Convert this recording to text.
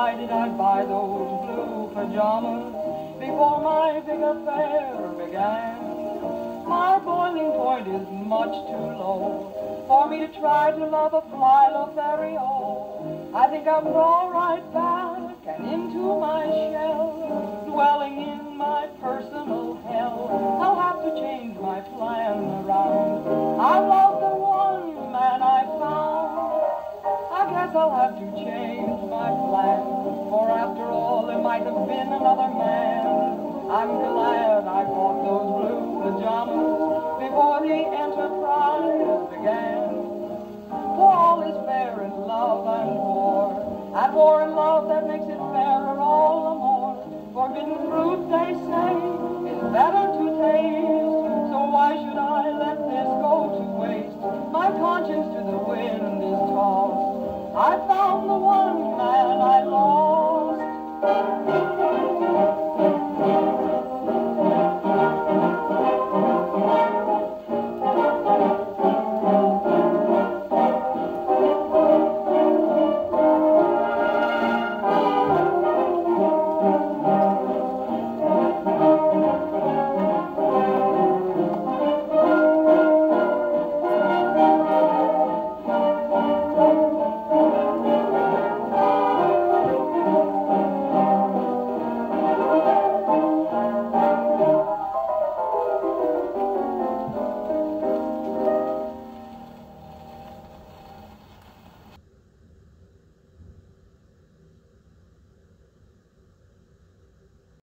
why did I buy those blue pajamas before my big affair began? My boiling point is much too low for me to try to love a fly Lothario. I think I'll crawl right back and into my shell, dwelling in my personal hell. I'll have to change my plan around. I love the one man I found. I guess I'll have to change my plan, for after all there might have been another man. I'm glad I bought those blue pajamas before the enterprise began. For all is fair in love and war and love that makes it fairer all the more. Forbidden fruit, they say, is better to taste, so why should I let this go to waste? My conscience to the wind is tossed. I found the one man I